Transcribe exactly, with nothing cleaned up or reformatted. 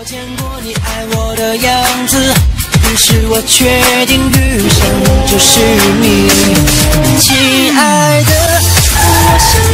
我见过你爱我的样子，于是我确定余生就是你，亲爱的，我想。